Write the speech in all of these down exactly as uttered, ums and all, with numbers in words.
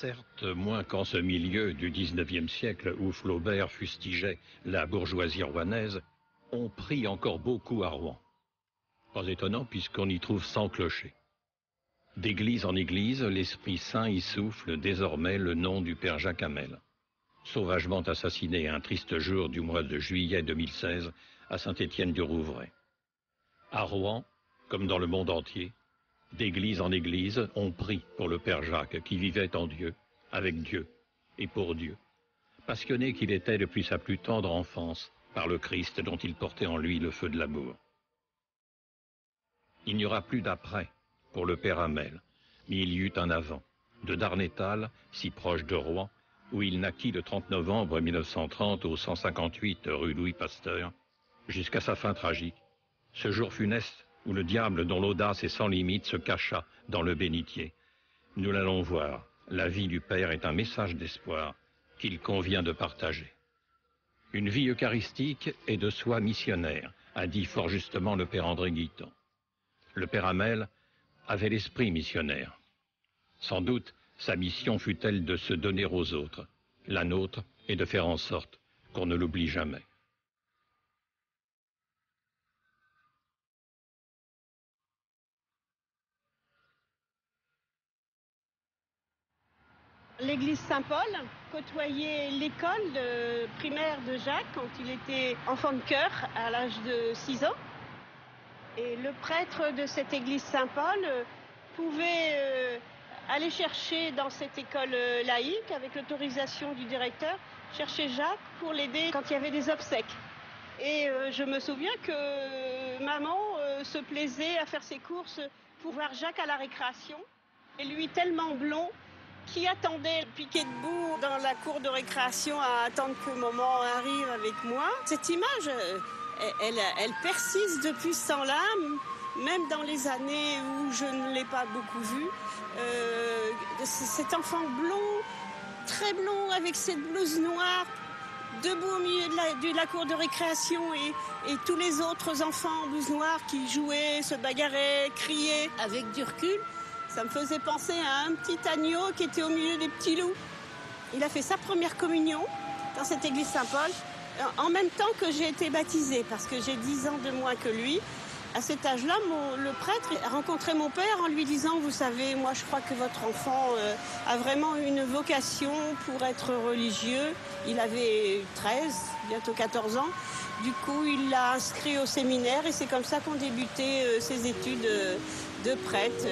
Certes, moins qu'en ce milieu du dix-neuvième siècle où Flaubert fustigeait la bourgeoisie rouennaise, on prie encore beaucoup à Rouen. Pas étonnant puisqu'on y trouve cent clochers. D'église en église, l'Esprit Saint y souffle désormais le nom du père Jacques Hamel, sauvagement assassiné un triste jour du mois de juillet deux mille seize à Saint-Étienne-du-Rouvray. À Rouen, comme dans le monde entier, d'église en église, on prie pour le père Jacques qui vivait en Dieu, avec Dieu et pour Dieu, passionné qu'il était depuis sa plus tendre enfance par le Christ dont il portait en lui le feu de l'amour. Il n'y aura plus d'après pour le père Hamel, mais il y eut un avant, de Darnétal, si proche de Rouen, où il naquit le trente novembre mille neuf cent trente au cent cinquante-huit rue Louis Pasteur, jusqu'à sa fin tragique, ce jour funeste où le diable dont l'audace est sans limite se cacha dans le bénitier. Nous l'allons voir, la vie du Père est un message d'espoir qu'il convient de partager. Une vie eucharistique est de soi missionnaire, a dit fort justement le père André Guiton. Le père Hamel avait l'esprit missionnaire. Sans doute, sa mission fut-elle de se donner aux autres. La nôtre est de faire en sorte qu'on ne l'oublie jamais. L'église Saint-Paul côtoyait l'école de primaire de Jacques quand il était enfant de chœur à l'âge de six ans. Et le prêtre de cette église Saint-Paul pouvait euh, aller chercher dans cette école laïque, avec l'autorisation du directeur, chercher Jacques pour l'aider quand il y avait des obsèques. Et euh, je me souviens que maman euh, se plaisait à faire ses courses pour voir Jacques à la récréation. Et lui tellement blond, qui attendait piqué debout dans la cour de récréation à attendre que maman arrive avec moi. Cette image, elle, elle, elle persiste depuis ce temps-là, même dans les années où je ne l'ai pas beaucoup vu. Euh, cet enfant blond, très blond, avec cette blouse noire, debout au milieu de la, de la cour de récréation et, et tous les autres enfants en blouse noire qui jouaient, se bagarraient, criaient avec du recul. Ça me faisait penser à un petit agneau qui était au milieu des petits loups. Il a fait sa première communion dans cette église Saint-Paul, en même temps que j'ai été baptisée, parce que j'ai dix ans de moins que lui. À cet âge-là, mon, le prêtre a rencontré mon père en lui disant « Vous savez, moi je crois que votre enfant euh, a vraiment une vocation pour être religieux. » Il avait treize, bientôt quatorze ans. Du coup, il l'a inscrit au séminaire et c'est comme ça qu'ont débuté euh, ses études euh, de prêtre.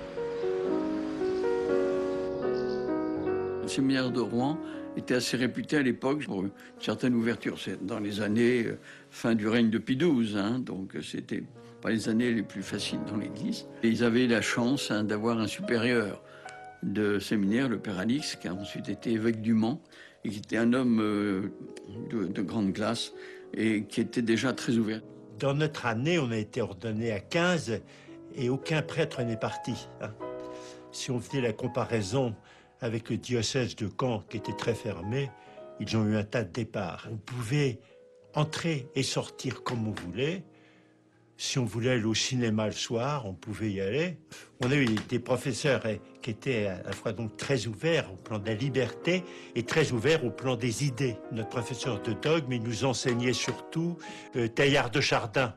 Le séminaire de Rouen était assez réputé à l'époque pour une certaine ouverture. C'est dans les années euh, fin du règne de Pie douze, hein, donc c'était pas les années les plus faciles dans l'Église. Et ils avaient la chance hein, d'avoir un supérieur de séminaire, le père Alix, qui a ensuite été évêque du Mans, et qui était un homme euh, de, de grande classe et qui était déjà très ouvert. Dans notre année, on a été ordonné à quinze et aucun prêtre n'est parti. Hein. Si on faisait la comparaison avec le diocèse de Caen, qui était très fermé, ils ont eu un tas de départs. On pouvait entrer et sortir comme on voulait. Si on voulait aller au cinéma le soir, on pouvait y aller. On a eu des professeurs qui étaient à la fois donc très ouverts au plan de la liberté et très ouverts au plan des idées. Notre professeur de dogme, il nous enseignait surtout euh, Teilhard de Chardin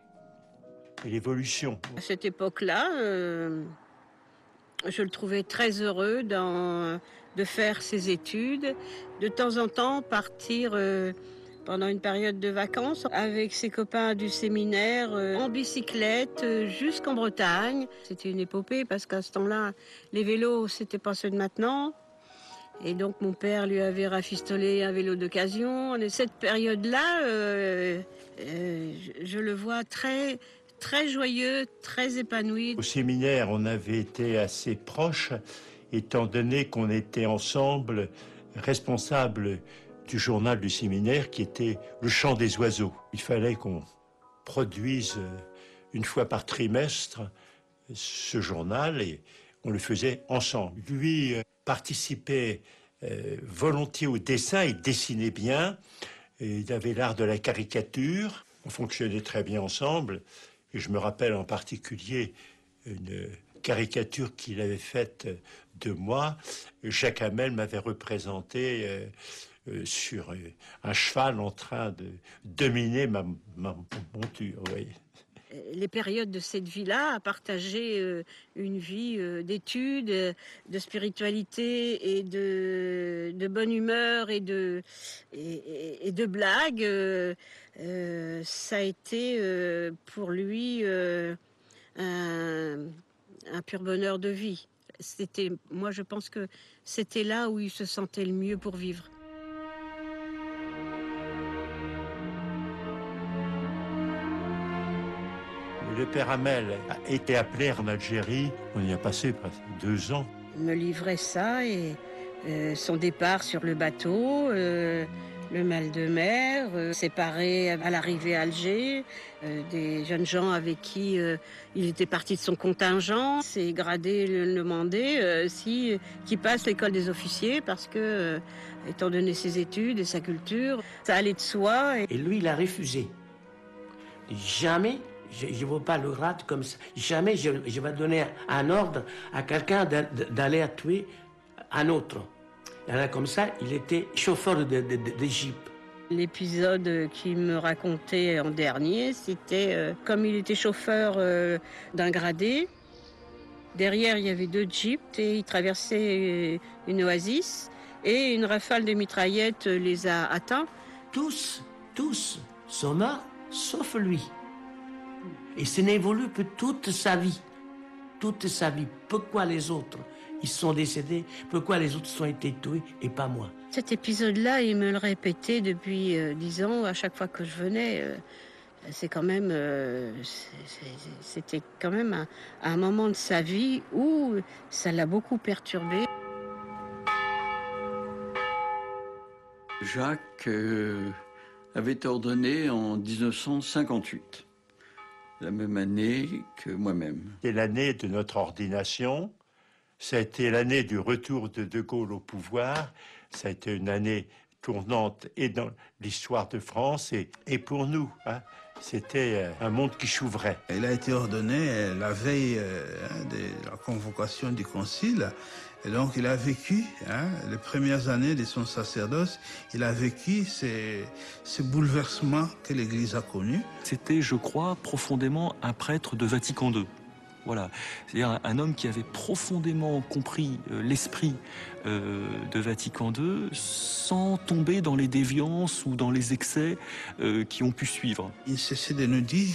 et l'évolution. À cette époque-là, euh... je le trouvais très heureux dans, de faire ses études, de temps en temps partir euh, pendant une période de vacances avec ses copains du séminaire euh, en bicyclette euh, jusqu'en Bretagne. C'était une épopée parce qu'à ce temps-là, les vélos, c'était pas ceux de maintenant. Et donc mon père lui avait rafistolé un vélo d'occasion. Et cette période-là, euh, euh, je, je le vois très... très joyeux, très épanoui. Au séminaire, on avait été assez proches, étant donné qu'on était ensemble responsables du journal du séminaire qui était Le Chant des oiseaux. Il fallait qu'on produise une fois par trimestre ce journal et on le faisait ensemble. Lui participait euh, volontiers au dessin, il dessinait bien, et il avait l'art de la caricature, on fonctionnait très bien ensemble. Et je me rappelle en particulier une caricature qu'il avait faite de moi, Jacques Hamel m'avait représenté euh, euh, sur euh, un cheval en train de dominer ma, ma monture. Oui. Les périodes de cette vie-là, à partager euh, une vie euh, d'études, de spiritualité et de, de bonne humeur et de, et, et, et de blagues, euh, euh, ça a été euh, pour lui euh, un, un pur bonheur de vie. C'était, moi, je pense que c'était là où il se sentait le mieux pour vivre. Le père Hamel a été appelé en Algérie. On y a passé presque deux ans. Il me livrait ça et euh, son départ sur le bateau, euh, le mal de mer, euh, séparé à l'arrivée à Alger, euh, des jeunes gens avec qui euh, il était parti de son contingent. Ses gradés le demandaient euh, si, qu'il passe l'école des officiers parce que, euh, étant donné ses études et sa culture, ça allait de soi. Et, et lui, il a refusé. Jamais. Je ne veux pas le rate comme ça. Jamais je, je vais donner un ordre à quelqu'un d'aller à tuer un autre. Et là, comme ça, il était chauffeur de, de, de, de Jeep. L'épisode qu'il me racontait en dernier, c'était euh, comme il était chauffeur euh, d'un gradé. Derrière, il y avait deux Jeeps et il traversait une oasis. Et une rafale de mitraillettes les a atteints. Tous, tous sont morts, sauf lui. Et ce n'évolue que toute sa vie. Toute sa vie. Pourquoi les autres, ils sont décédés? Pourquoi les autres ont été tués et pas moi? Cet épisode-là, il me le répétait depuis euh, dix ans. À chaque fois que je venais, euh, c'est quand même, euh, c'était quand même un, un moment de sa vie où ça l'a beaucoup perturbé. Jacques euh, avait été ordonné en dix-neuf cent cinquante-huit. La même année que moi-même. C'est l'année de notre ordination. Ça a été l'année du retour de De Gaulle au pouvoir. Ça a été une année tournante et dans l'histoire de France et, et pour nous. Hein, c'était un monde qui s'ouvrait. Il a été ordonné la veille hein, de la convocation du concile. Et donc il a vécu, hein, les premières années de son sacerdoce, il a vécu ces, ces bouleversements que l'Église a connus. C'était, je crois, profondément un prêtre de Vatican deux. Voilà, c'est-à-dire un, un homme qui avait profondément compris euh, l'esprit euh, de Vatican deux sans tomber dans les déviances ou dans les excès euh, qui ont pu suivre. Il cessait de nous dire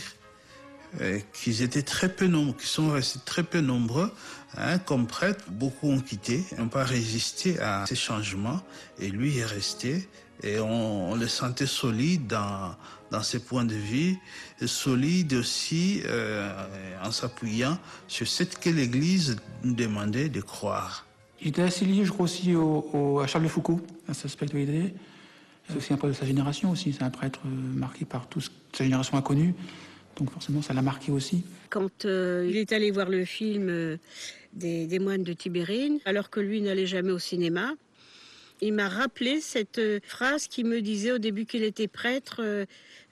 euh, qu'ils étaient très peu nombreux, qu'ils sont restés très peu nombreux. Hein, comme prêtre, beaucoup ont quitté, n'ont pas résisté à ces changements, et lui est resté, et on, on le sentait solide dans, dans ses points de vue, solide aussi euh, en s'appuyant sur ce que l'Église nous demandait de croire. Il était assez lié, je crois, aussi au, au, à Charles de Foucault, à sa spiritualité. C'est aussi un peu de sa génération aussi, c'est un prêtre marqué par toute sa génération inconnue, donc forcément ça l'a marqué aussi. Quand euh, il est allé voir le film euh, des, des moines de Tibérine, alors que lui n'allait jamais au cinéma, il m'a rappelé cette euh, phrase qu'il me disait au début qu'il était prêtre, euh,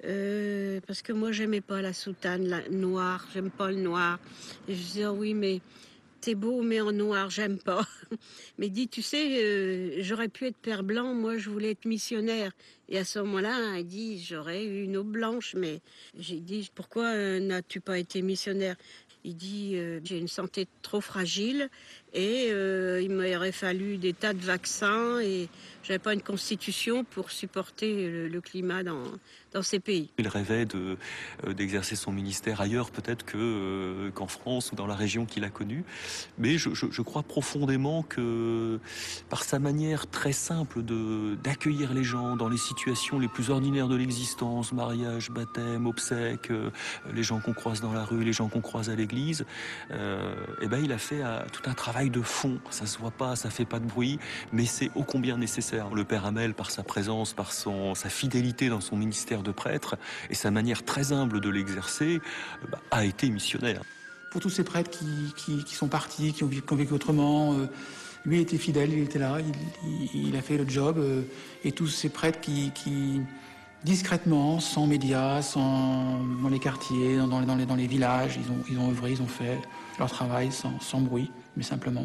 euh, parce que moi j'aimais pas la soutane la, noire, j'aime pas le noir. Et je disais, oh oui, mais c'est beau, mais en noir, j'aime pas. Mais il dit, tu sais, euh, j'aurais pu être père blanc, moi je voulais être missionnaire. Et à ce moment-là, il dit, j'aurais eu une eau blanche, mais j'ai dit, pourquoi euh, n'as-tu pas été missionnaire? Il dit, euh, j'ai une santé trop fragile et euh, il m'aurait fallu des tas de vaccins et j'avais pas une constitution pour supporter le, le climat dans, dans ces pays. Il rêvait de, euh, d'exercer son ministère ailleurs peut-être que, euh, qu'en France ou dans la région qu'il a connue. Mais je, je, je crois profondément que par sa manière très simple de, d'accueillir les gens dans les situations les plus ordinaires de l'existence, mariage, baptême, obsèques, euh, les gens qu'on croise dans la rue, les gens qu'on croise à l'église, euh, et ben il a fait euh, tout un travail de fond. Ça se voit pas, ça fait pas de bruit, mais c'est ô combien nécessaire. Le père Hamel, par sa présence, par son, sa fidélité dans son ministère de prêtre et sa manière très humble de l'exercer, bah, a été missionnaire. Pour tous ces prêtres qui, qui, qui sont partis, qui ont, qui ont vécu autrement, euh, lui était fidèle, il était là, il, il, il a fait le job. Euh, et tous ces prêtres qui, qui, discrètement, sans médias, sans, dans les quartiers, dans les, dans les, dans les villages. Ils ont, ils ont œuvré, ils ont fait leur travail sans, sans bruit, mais simplement.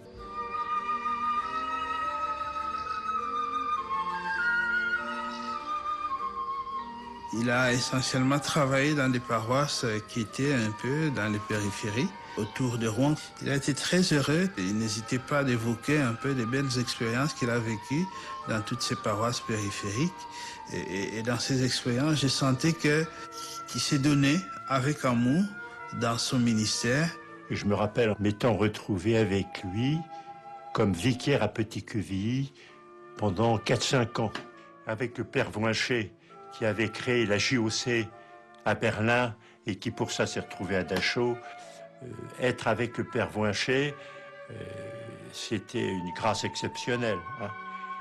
Il a essentiellement travaillé dans des paroisses qui étaient un peu dans les périphéries, autour de Rouen. Il a été très heureux. Il n'hésitait pas d'évoquer un peu des belles expériences qu'il a vécues dans toutes ces paroisses périphériques. Et, et, et dans ces expériences, je sentais que, qu'il s'est donné avec amour dans son ministère. Et je me rappelle m'étant retrouvé avec lui comme vicaire à Petit-Quevilly pendant quatre cinq ans, avec le père Voinchet, qui avait créé la J O C à Berlin et qui pour ça s'est retrouvé à Dachau. Euh, être avec le père Voinchet, euh, c'était une grâce exceptionnelle. Hein.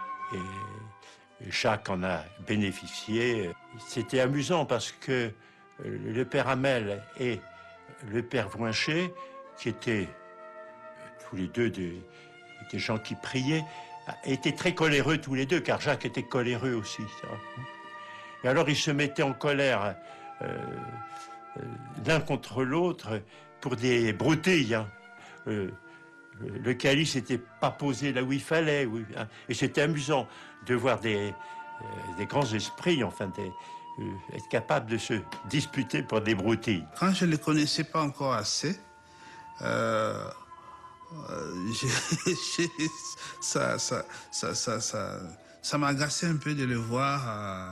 Et Jacques en a bénéficié. C'était amusant parce que le père Hamel et le père Voinchet, qui étaient tous les deux des, des gens qui priaient, étaient très coléreux tous les deux, car Jacques était coléreux aussi. Ça. Et alors ils se mettaient en colère euh, euh, l'un contre l'autre pour des broutilles. Hein. Euh, le calice n'était pas posé là où il fallait. Oui, hein. Et c'était amusant de voir des, euh, des grands esprits, enfin, des, euh, être capables de se disputer pour des broutilles. Quand je ne le connaissais pas encore assez, euh, euh, j'ai, j'ai, ça, ça, ça, ça, ça, ça m'agaçait un peu de le voir euh,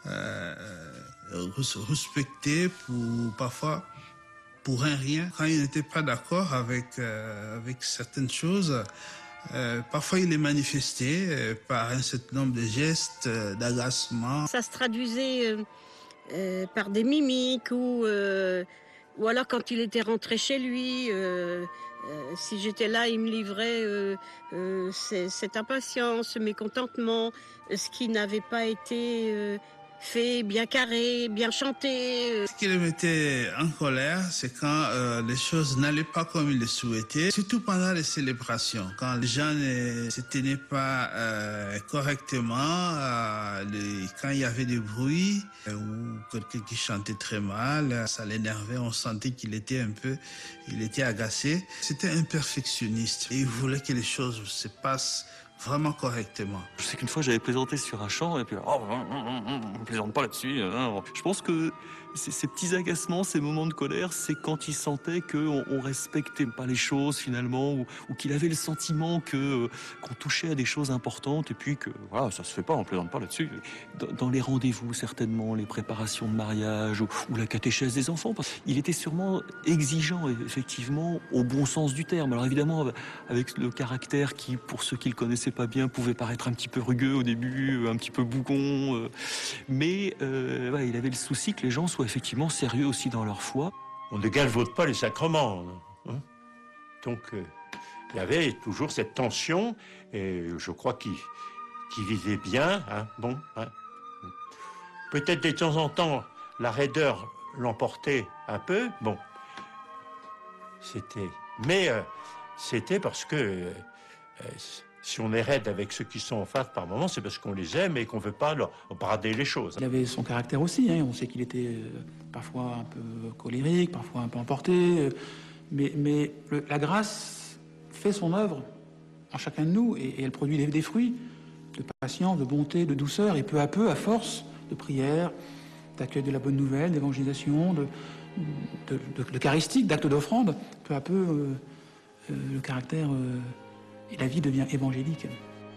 euh, respecter pour parfois pour un rien. Quand il n'était pas d'accord avec, euh, avec certaines choses, euh, parfois il les manifestait euh, par un certain nombre de gestes, euh, d'agacement. Ça se traduisait euh, euh, par des mimiques ou, euh, ou alors quand il était rentré chez lui, euh, euh, si j'étais là, il me livrait euh, euh, cette impatience, ce mécontentement, ce qui n'avait pas été euh, fait, bien carré, bien chanté. Ce qui le mettait en colère, c'est quand euh, les choses n'allaient pas comme il le souhaitait, surtout pendant les célébrations. Quand les gens ne se tenaient pas euh, correctement, euh, les, quand il y avait des bruits euh, ou quelqu'un qui chantait très mal, ça l'énervait, on sentait qu'il était un peu, il était agacé. C'était un perfectionniste et il voulait que les choses se passent vraiment correctement. Je sais qu'une fois j'avais plaisanté sur un chant et puis oh, on ne plaisante pas là-dessus. Hein. Je pense que ces, ces petits agacements, ces moments de colère, c'est quand il sentait qu'on on respectait pas les choses finalement ou, ou qu'il avait le sentiment que qu'on touchait à des choses importantes et puis que voilà, ça se fait pas, on plaisante pas là-dessus. Dans, dans les rendez-vous certainement, les préparations de mariage ou, ou la catéchèse des enfants, il était sûrement exigeant effectivement au bon sens du terme. Alors évidemment avec le caractère qui, pour ceux qui le connaissaient pas bien, pouvait paraître un petit peu rugueux au début, un petit peu bougon, euh, mais euh, ouais, il avait le souci que les gens soient effectivement sérieux aussi dans leur foi. On ne galvaude pas les sacrements. Hein. Donc euh, il y avait toujours cette tension, et je crois qu'il qu'il vivait bien. Hein. Bon, hein. Peut-être de temps en temps, la raideur l'emportait un peu. Bon, c'était... Mais euh, c'était parce que... Euh, si on est raide avec ceux qui sont en face par moment, c'est parce qu'on les aime et qu'on ne veut pas leur brader les choses. Il avait son caractère aussi, hein. On sait qu'il était euh, parfois un peu colérique, parfois un peu emporté, euh, mais, mais le, la grâce fait son œuvre en chacun de nous et, et elle produit des, des fruits de patience, de bonté, de douceur, et peu à peu, à force de prière, d'accueil de la bonne nouvelle, d'évangélisation, de, de, de, de charistique, d'actes d'offrande, peu à peu, euh, euh, le caractère... Euh, et la vie devient évangélique.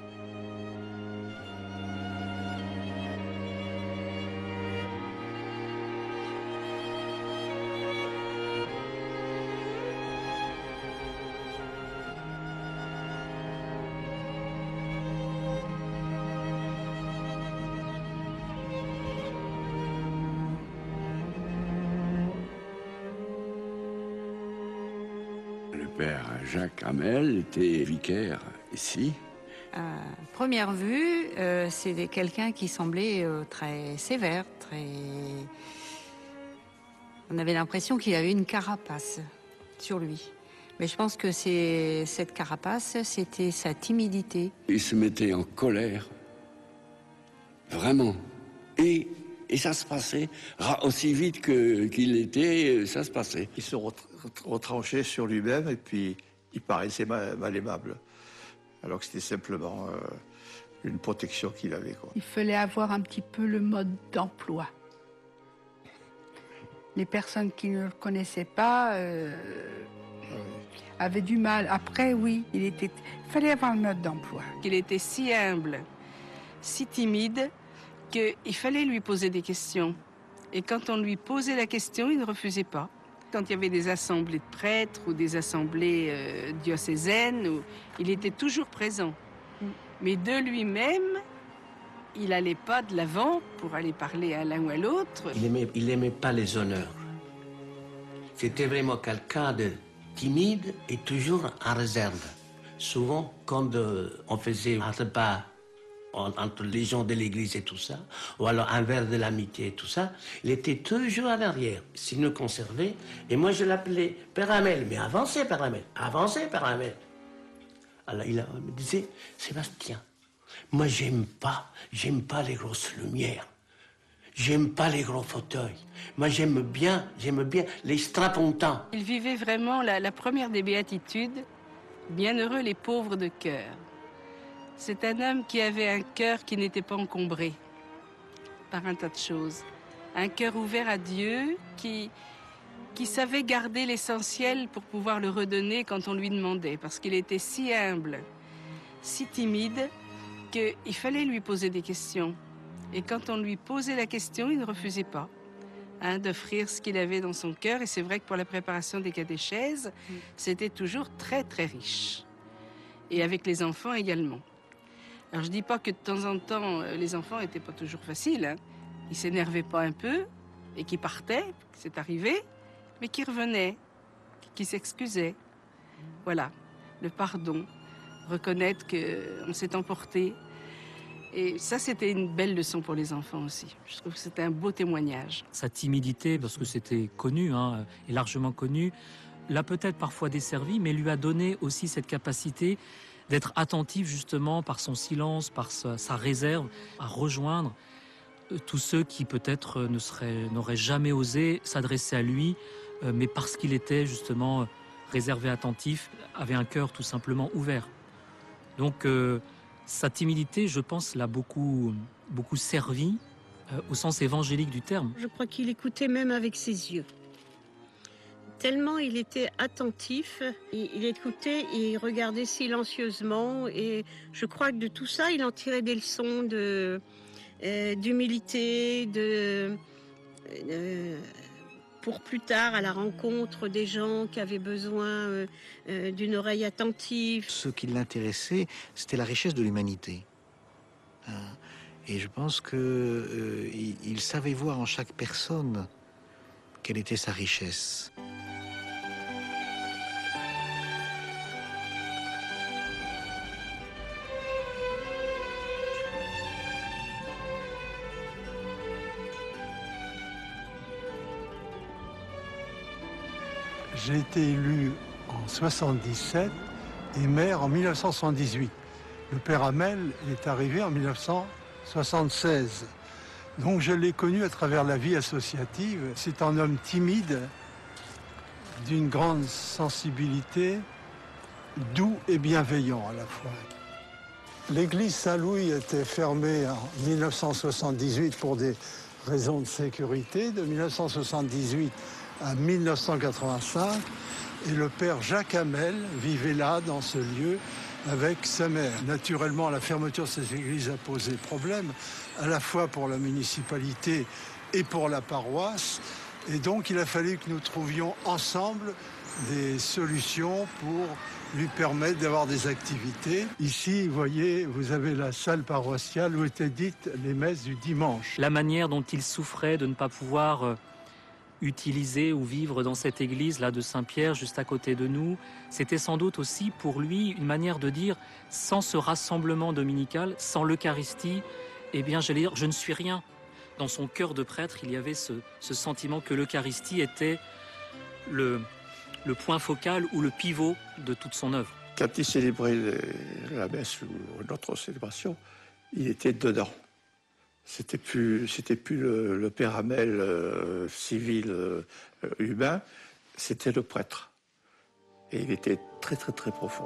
Le père Jacques Hamel était vicaire ici. À première vue, euh, c'était quelqu'un qui semblait euh, très sévère, très... On avait l'impression qu'il avait une carapace sur lui. Mais je pense que c'est cette carapace, c'était sa timidité. Il se mettait en colère, vraiment. Et et ça se passait aussi vite que, qu'il était, ça se passait. Il se retranchait sur lui-même et puis il paraissait mal, mal aimable, alors que c'était simplement euh, une protection qu'il avait, quoi. Il fallait avoir un petit peu le mode d'emploi. Les personnes qui ne le connaissaient pas euh, oui. avaient du mal. Après, oui, il était, il fallait avoir le mode d'emploi. Il était si humble, si timide, qu'il fallait lui poser des questions. Et quand on lui posait la question, il ne refusait pas. Quand il y avait des assemblées de prêtres ou des assemblées euh, diocésaines, où il était toujours présent. Mm. Mais de lui-même, il n'allait pas de l'avant pour aller parler à l'un ou à l'autre. Il n'aimait il aimait pas les honneurs. C'était vraiment quelqu'un de timide et toujours en réserve. Souvent, quand euh, on faisait un repas entre les gens de l'église et tout ça, ou alors un verre de l'amitié et tout ça, il était toujours à l'arrière. S'il nous conservait, et moi je l'appelais Père Hamel, mais avancez Père Hamel, avancez Père Hamel. Alors il me disait, Sébastien, moi j'aime pas, j'aime pas les grosses lumières, j'aime pas les gros fauteuils, moi j'aime bien, j'aime bien les strapontins. Il vivait vraiment la, la première des béatitudes, bienheureux les pauvres de cœur. C'est un homme qui avait un cœur qui n'était pas encombré par un tas de choses. Un cœur ouvert à Dieu, qui, qui savait garder l'essentiel pour pouvoir le redonner quand on lui demandait. Parce qu'il était si humble, si timide, qu'il fallait lui poser des questions. Et quand on lui posait la question, il ne refusait pas hein, d'offrir ce qu'il avait dans son cœur. Et c'est vrai que pour la préparation des catéchèses, mmh. c'était toujours très très riche. Et avec les enfants également. Alors, je ne dis pas que de temps en temps, les enfants n'étaient pas toujours faciles. Hein. Ils ne s'énervaient pas un peu et qu'ils partaient, c'est arrivé, mais qu'ils revenaient, qu'ils s'excusaient. Voilà, le pardon, reconnaître qu'on s'est emporté. Et ça, c'était une belle leçon pour les enfants aussi. Je trouve que c'était un beau témoignage. Sa timidité, parce que c'était connu, hein, et largement connu, l'a peut-être parfois desservi, mais lui a donné aussi cette capacité d'être attentif justement par son silence, par sa, sa réserve, à rejoindre euh, tous ceux qui peut-être ne seraient, n'auraient jamais osé s'adresser à lui, euh, mais parce qu'il était justement réservé, attentif, avait un cœur tout simplement ouvert. Donc euh, sa timidité, je pense, l'a beaucoup, beaucoup servi euh, au sens évangélique du terme. Je crois qu'il écoutait même avec ses yeux. Tellement il était attentif, il, il écoutait, il regardait silencieusement et je crois que de tout ça, il en tirait des leçons de, euh, d'humilité, de, euh, pour plus tard à la rencontre des gens qui avaient besoin euh, euh, d'une oreille attentive. Ce qui l'intéressait, c'était la richesse de l'humanité. Hein, et je pense qu'il euh, il savait voir en chaque personne quelle était sa richesse. J'ai été élu en soixante-dix-sept et maire en mille neuf cent soixante-dix-huit. Le père Hamel est arrivé en mille neuf cent soixante-seize. Donc je l'ai connu à travers la vie associative. C'est un homme timide, d'une grande sensibilité, doux et bienveillant à la fois. L'église Saint-Louis était fermée en mille neuf cent soixante-dix-huit pour des raisons de sécurité. De mille neuf cent soixante-dix-huit à mille neuf cent quatre-vingt-cinq, et le père Jacques Hamel vivait là, dans ce lieu, avec sa mère. Naturellement, la fermeture de cette église a posé problème, à la fois pour la municipalité et pour la paroisse, et donc il a fallu que nous trouvions ensemble des solutions pour lui permettre d'avoir des activités. Ici, vous voyez, vous avez la salle paroissiale où étaient dites les messes du dimanche. La manière dont il souffrait de ne pas pouvoir euh, utiliser ou vivre dans cette église-là de Saint-Pierre, juste à côté de nous, c'était sans doute aussi pour lui une manière de dire, sans ce rassemblement dominical, sans l'Eucharistie, eh bien, j'allais dire, je ne suis rien. Dans son cœur de prêtre, il y avait ce, ce sentiment que l'Eucharistie était le, le point focal ou le pivot de toute son œuvre. Quand il célébrait la messe ou notre célébration, il était dedans. C'était plus, c'était plus le, le père Hamel euh, civil euh, humain, c'était le prêtre. Et il était très très très profond.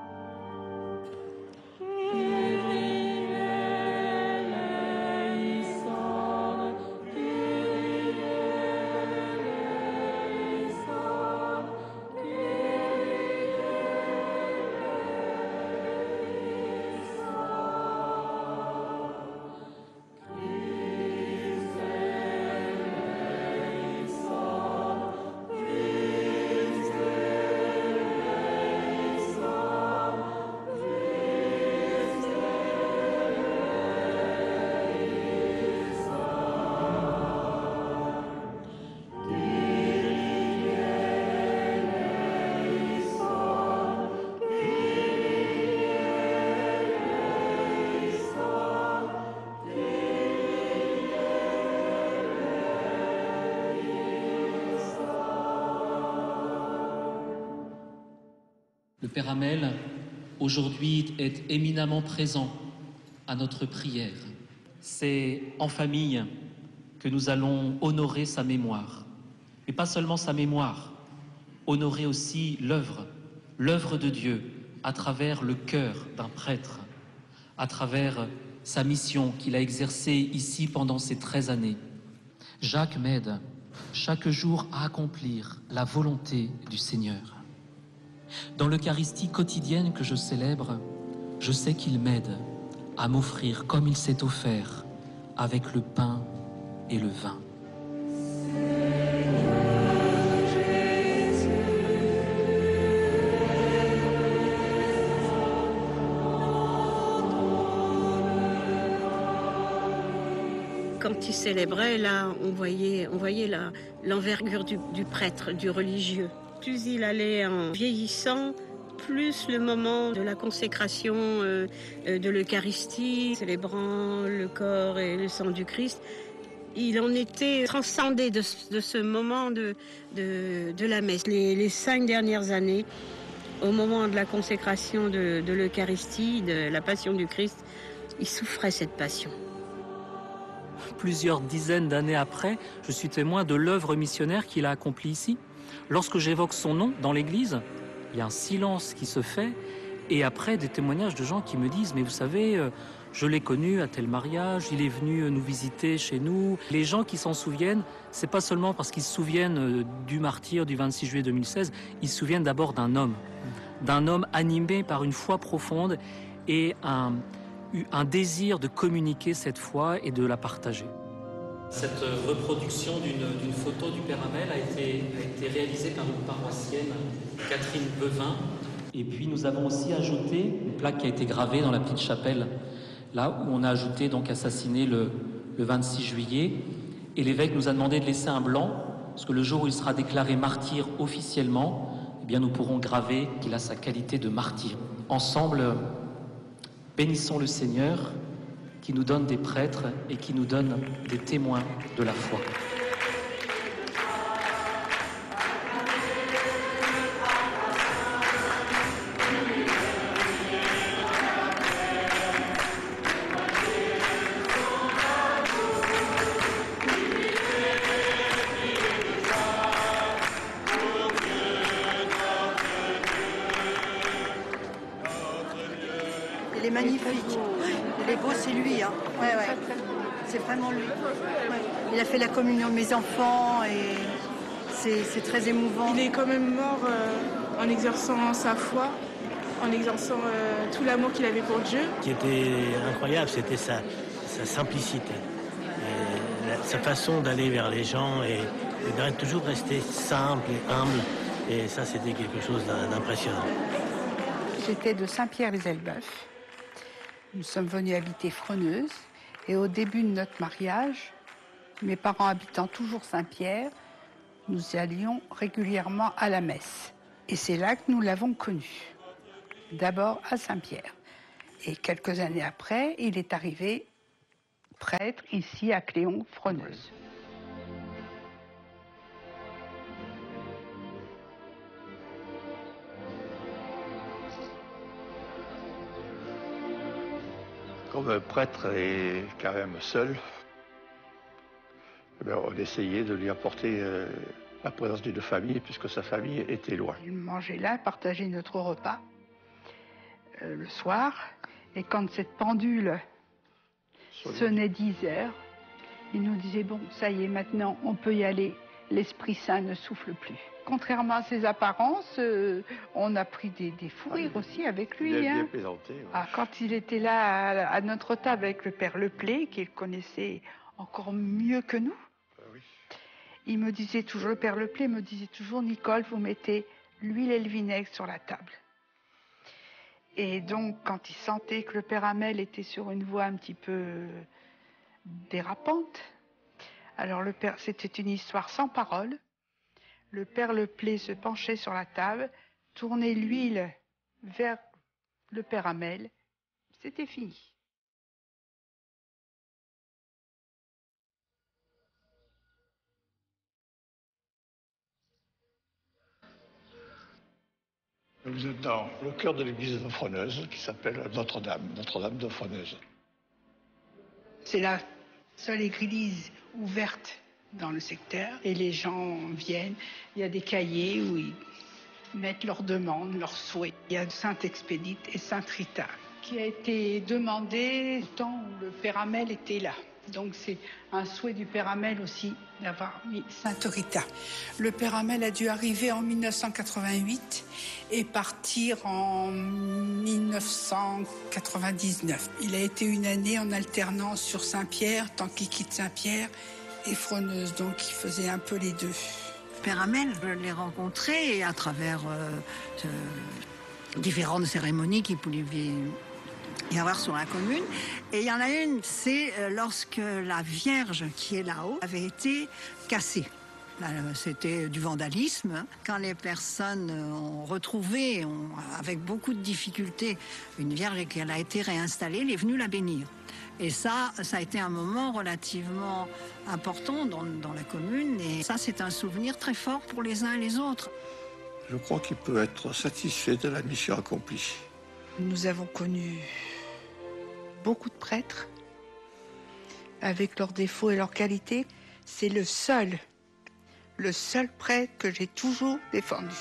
Le Père Hamel, aujourd'hui, est éminemment présent à notre prière. C'est en famille que nous allons honorer sa mémoire. Mais pas seulement sa mémoire, honorer aussi l'œuvre, l'œuvre de Dieu, à travers le cœur d'un prêtre, à travers sa mission qu'il a exercée ici pendant ces treize années. Jacques m'aide chaque jour à accomplir la volonté du Seigneur. Dans l'Eucharistie quotidienne que je célèbre, je sais qu'il m'aide à m'offrir comme il s'est offert, avec le pain et le vin. Quand il célébrait, là, on voyait, on voyait la, l'envergure du, du prêtre, du religieux. Plus il allait en vieillissant, plus le moment de la consécration euh, de l'Eucharistie, célébrant le corps et le sang du Christ, il en était transcendé de, de ce moment de, de, de la messe. Les, les cinq dernières années, au moment de la consécration de, de l'Eucharistie, de la passion du Christ, il souffrait cette passion. Plusieurs dizaines d'années après, je suis témoin de l'œuvre missionnaire qu'il a accomplie ici. Lorsque j'évoque son nom dans l'église, il y a un silence qui se fait, et après des témoignages de gens qui me disent « mais vous savez, je l'ai connu à tel mariage, il est venu nous visiter chez nous ». Les gens qui s'en souviennent, c'est pas seulement parce qu'ils se souviennent du martyre du vingt-six juillet deux mille seize, ils se souviennent d'abord d'un homme, d'un homme animé par une foi profonde et un, un désir de communiquer cette foi et de la partager. Cette reproduction d'une photo du Père Hamel a été, a été réalisée par une paroissienne, Catherine Bevin. Et puis nous avons aussi ajouté une plaque qui a été gravée dans la petite chapelle, là où on a ajouté donc assassiné le, le vingt-six juillet. Et l'évêque nous a demandé de laisser un blanc, parce que le jour où il sera déclaré martyr officiellement, eh bien nous pourrons graver qu'il a sa qualité de martyr. Ensemble, bénissons le Seigneur, qui nous donne des prêtres et qui nous donne des témoins de la foi. Il est magnifique. Il est beau, c'est lui. Hein. Ouais, ouais. C'est vraiment lui. Ouais. Il a fait la communion de mes enfants et c'est très émouvant. Il est quand même mort euh, en exerçant sa foi, en exerçant euh, tout l'amour qu'il avait pour Dieu. Ce qui était incroyable, c'était sa, sa simplicité. Et la, sa façon d'aller vers les gens et, et de toujours rester simple et humble. Et ça, c'était quelque chose d'impressionnant. J'étais de Saint-Pierre-les-Elbeufs. Nous sommes venus habiter Freneuse. Et au début de notre mariage, mes parents habitant toujours Saint-Pierre, nous allions régulièrement à la messe. Et c'est là que nous l'avons connu. D'abord à Saint-Pierre. Et quelques années après, il est arrivé prêtre ici à Cléon-Freneuse. Comme un prêtre est quand même seul, eh bien, on essayait de lui apporter euh, la présence d'une famille, puisque sa famille était loin. Il mangeait là, partageait notre repas euh, le soir. Et quand cette pendule sonnait dix heures, il nous disait, bon, ça y est, maintenant, on peut y aller. L'Esprit Saint ne souffle plus. Contrairement à ses apparences, euh, on a pris des, des fous rires aussi avec lui. Il a hein. bien plaisanté. Ouais. Ah, quand il était là à, à notre table avec le père Leplé, qu'il connaissait encore mieux que nous, oui. il me disait toujours, le père Leplé me disait toujours, Nicole, vous mettez l'huile et le vinaigre sur la table. Et donc, quand il sentait que le père Hamel était sur une voie un petit peu dérapante, alors le père, c'était une histoire sans parole. Le père Leplé se penchait sur la table, tournait l'huile vers le père Hamel. C'était fini. Vous êtes dans le cœur de l'église de Froneuse, qui s'appelle Notre-Dame, Notre-Dame de Froneuse. C'est la seule église ouverte dans le secteur et les gens viennent. Il y a des cahiers où ils mettent leurs demandes, leurs souhaits. Il y a Sainte-Expédite et Sainte-Rita qui a été demandé au temps où le père Hamel était là. Donc c'est un souhait du père Hamel aussi d'avoir mis Sainte-Rita. Le père Hamel a dû arriver en mille neuf cent quatre-vingt-huit et partir en mille neuf cent quatre-vingt-dix-neuf. Il a été une année en alternance sur Saint-Pierre, tant qu'il quitte Saint-Pierre et Froneuse, donc il faisait un peu les deux. Père Hamel, je l'ai rencontré à travers euh, euh, différentes cérémonies qui pouvaient y avoir sur la commune. Et il y en a une, c'est lorsque la Vierge qui est là-haut avait été cassée. C'était du vandalisme. Quand les personnes ont retrouvé, ont, avec beaucoup de difficultés, une Vierge et qu'elle a été réinstallée, elle est venue la bénir. Et ça, ça a été un moment relativement important dans, dans la commune. Et ça, c'est un souvenir très fort pour les uns et les autres. Je crois qu'il peut être satisfait de la mission accomplie. Nous avons connu beaucoup de prêtres, avec leurs défauts et leurs qualités. C'est le seul, le seul prêtre que j'ai toujours défendu.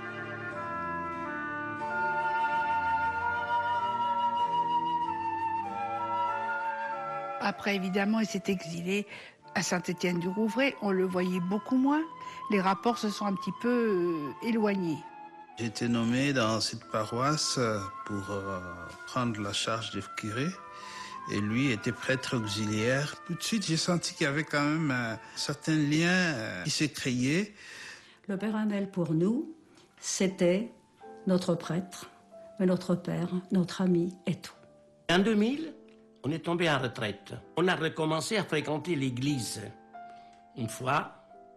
Après, évidemment, il s'est exilé à Saint-Étienne-du-Rouvray. On le voyait beaucoup moins. Les rapports se sont un petit peu euh, éloignés. J'ai été nommé dans cette paroisse pour euh, prendre la charge du curé. Et lui était prêtre auxiliaire. Tout de suite, j'ai senti qu'il y avait quand même un certain lien euh, qui s'est créé. Le père Hamel, pour nous, c'était notre prêtre, mais notre père, notre ami et tout. En deux mille, on est tombé en retraite. On a recommencé à fréquenter l'église. Une fois,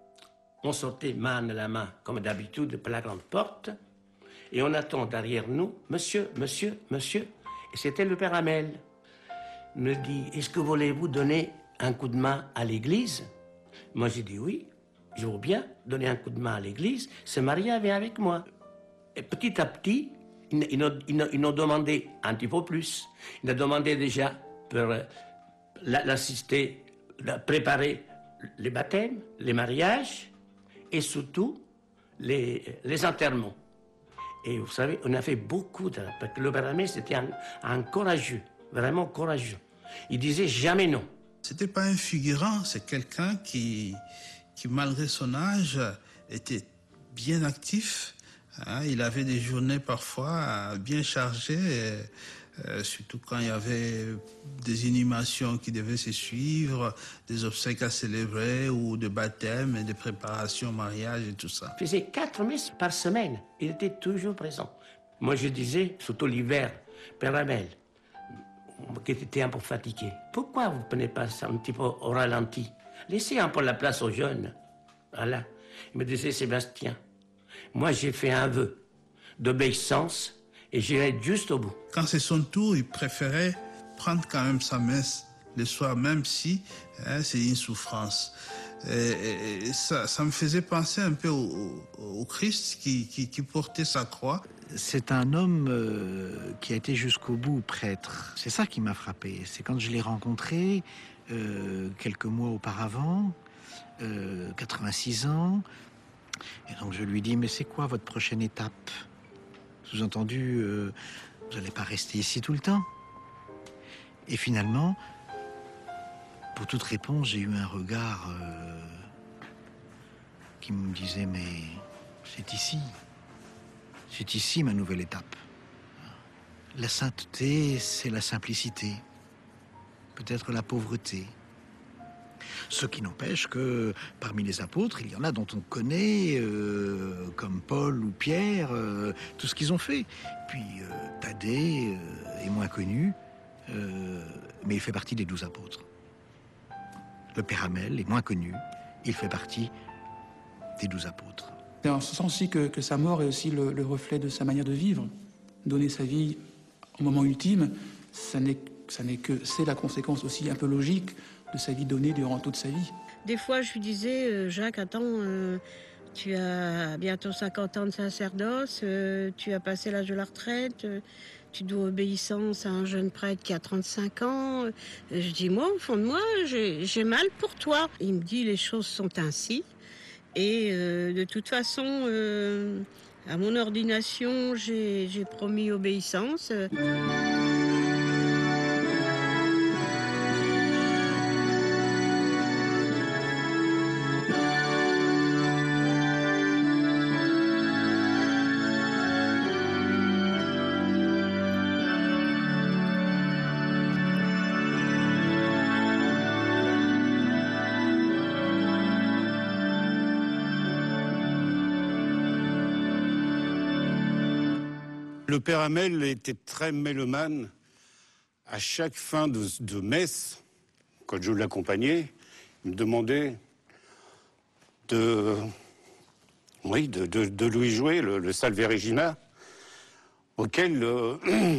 on sortait main à la main, comme d'habitude, par la grande porte, et on attend derrière nous, monsieur, monsieur, monsieur, et c'était le père Hamel. Il me dit, est-ce que voulez-vous donner un coup de main à l'église? Moi, j'ai dit oui, je veux bien donner un coup de main à l'église. Ce Maria vient avec moi. Et petit à petit, ils nous demandé un petit peu plus. Ils nous demandé déjà pour l'assister, préparer les baptêmes, les mariages, et surtout les, les enterrements. Et vous savez, on a fait beaucoup de... Parce que le père Hamel, c'était un, un courageux, vraiment courageux. Il disait jamais non. C'était pas un figurant, c'est quelqu'un qui, qui, malgré son âge, était bien actif. Hein, il avait des journées parfois bien chargées, et, euh, surtout quand il y avait des inhumations qui devaient se suivre, des obsèques à célébrer ou de baptême et des préparations au mariage et tout ça. Il faisait quatre messes par semaine. Il était toujours présent. Moi, je disais, surtout l'hiver, Père Hamel, qui était un peu fatigué, pourquoi vous ne prenez pas ça un petit peu au ralenti? Laissez un peu la place aux jeunes. Voilà. Il me disait, Sébastien, moi, j'ai fait un vœu d'obéissance et j'irai juste au bout. Quand c'est son tour, il préférait prendre quand même sa messe le soir, même si hein, c'est une souffrance. Et, et ça, ça me faisait penser un peu au, au Christ qui, qui, qui portait sa croix. C'est un homme euh, qui a été jusqu'au bout prêtre. C'est ça qui m'a frappé. C'est quand je l'ai rencontré euh, quelques mois auparavant, euh, quatre-vingt-six ans. Et donc je lui dis, mais c'est quoi votre prochaine étape? Sous-entendu, euh, vous n'allez pas rester ici tout le temps. Et finalement, pour toute réponse, j'ai eu un regard euh, qui me disait, mais c'est ici. C'est ici ma nouvelle étape. La sainteté, c'est la simplicité. Peut-être la pauvreté. Ce qui n'empêche que parmi les apôtres, il y en a dont on connaît, euh, comme Paul ou Pierre, euh, tout ce qu'ils ont fait. Puis euh, Thaddée euh, est moins connu, euh, mais il fait partie des douze apôtres. Le Père Hamel est moins connu, il fait partie des douze apôtres. C'est en ce sens aussi que, que sa mort est aussi le, le reflet de sa manière de vivre. Donner sa vie au moment ultime, ça n'est, ça n'est que, c'est la conséquence aussi un peu logique de sa vie donnée durant toute sa vie. Des fois, je lui disais, euh, Jacques, attends, euh, tu as bientôt cinquante ans de sacerdoce, euh, tu as passé l'âge de la retraite, euh, tu dois obéissance à un jeune prêtre qui a trente-cinq ans. Euh, je dis, moi, au fond de moi, j'ai, j'ai mal pour toi. Il me dit, les choses sont ainsi. Et euh, de toute façon, euh, à mon ordination, j'ai, j'ai promis obéissance. Le Père Hamel était très mélomane. À chaque fin de, de messe, quand je l'accompagnais, il me demandait de, oui, de, de, de lui jouer le, le Salve Regina, auquel euh,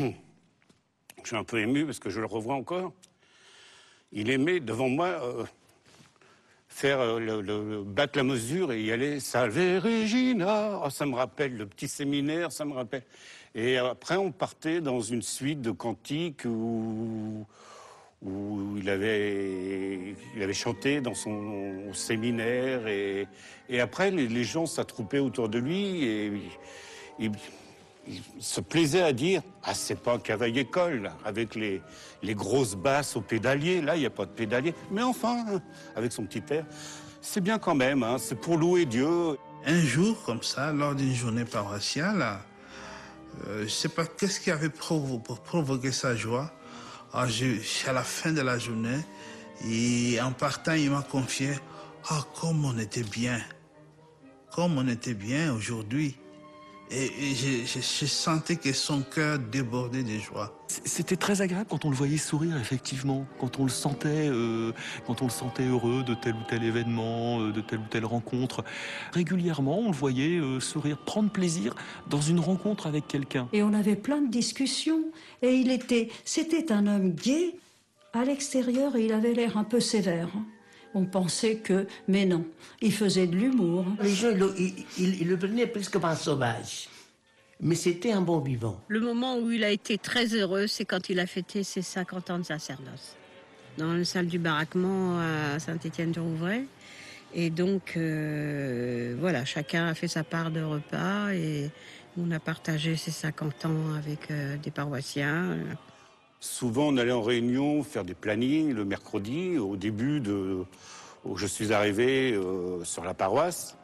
je suis un peu ému parce que je le revois encore. Il aimait devant moi euh, faire euh, le, le, battre la mesure et y aller Salve Regina. Oh, ça me rappelle le petit séminaire, ça me rappelle. Et après, on partait dans une suite de cantiques où, où il, avait, il avait chanté dans son séminaire. Et, et après, les, les gens s'attroupaient autour de lui et il, il se plaisait à dire « Ah, c'est pas un cavaille-école, là, avec les, les grosses basses au pédalier. Là, il n'y a pas de pédalier. Mais enfin, avec son petit air, c'est bien quand même, hein, c'est pour louer Dieu. » Un jour, comme ça, lors d'une journée paroissiale, Euh, je ne sais pas qu'est-ce qui avait provo pour provoquer sa joie. Alors, je, à la fin de la journée, et en partant, il m'a confié « Ah, comme on était bien, comme on était bien aujourd'hui ». Et, et je, je, je sentais que son cœur débordait de joie. C'était très agréable quand on le voyait sourire, effectivement, quand on le sentait, euh, quand on le sentait heureux de tel ou tel événement, euh, de telle ou telle rencontre. Régulièrement, on le voyait euh, sourire, prendre plaisir dans une rencontre avec quelqu'un. Et on avait plein de discussions. Et il était, c'était un homme gai. À l'extérieur, il avait l'air un peu sévère. On pensait que, mais non, il faisait de l'humour. Les gens, il, il, il le prenaient presque comme un sauvage. Mais c'était un bon vivant. Le moment où il a été très heureux, c'est quand il a fêté ses cinquante ans de sacerdoce. Dans la salle du baraquement à Saint-Étienne-du-Rouvray. Et donc, euh, voilà, chacun a fait sa part de repas et on a partagé ses cinquante ans avec euh, des paroissiens. Souvent, on allait en réunion faire des plannings le mercredi, au début de, où je suis arrivé euh, sur la paroisse.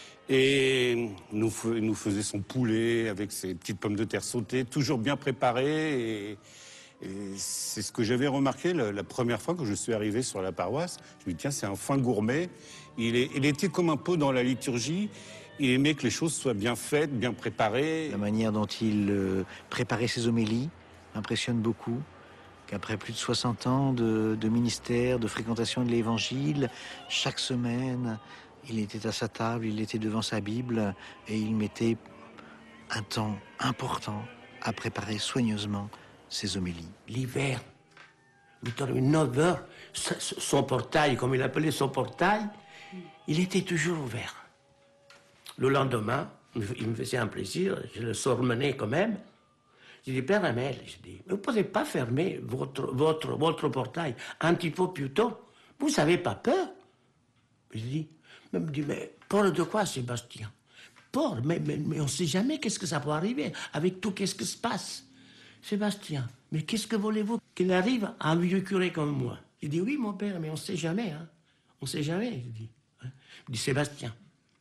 Et nous, nous faisait son poulet avec ses petites pommes de terre sautées, toujours bien préparées. Et, et c'est ce que j'avais remarqué la, la première fois que je suis arrivé sur la paroisse. Je me dis, tiens, c'est un fin gourmet. Il, est, il était comme un peu dans la liturgie. Il aimait que les choses soient bien faites, bien préparées. La manière dont il euh, préparait ses homélies m'impressionne beaucoup, qu'après plus de soixante ans de, de ministère, de fréquentation de l'Évangile, chaque semaine, il était à sa table, il était devant sa Bible et il mettait un temps important à préparer soigneusement ses homélies. L'hiver, huit heures, neuf heures, son portail, comme il appelait son portail, il était toujours ouvert. Le lendemain, il me faisait un plaisir, je le surmenais quand même. Je dis, Père Hamel, je dis, vous ne pouvez pas fermer votre, votre, votre portail un petit peu plus tôt. Vous n'avez pas peur? Je dis, il me dit, mais peur de quoi, Sébastien? Peur, mais, mais, mais on ne sait jamais qu'est-ce que ça peut arriver, avec tout qu'est-ce qui se passe. Sébastien, mais qu'est-ce que voulez-vous qu'il arrive à un vieux curé comme moi? Je dis, oui, mon père, mais on ne sait jamais, hein. On ne sait jamais, je dis. Hein? Il dit, Sébastien,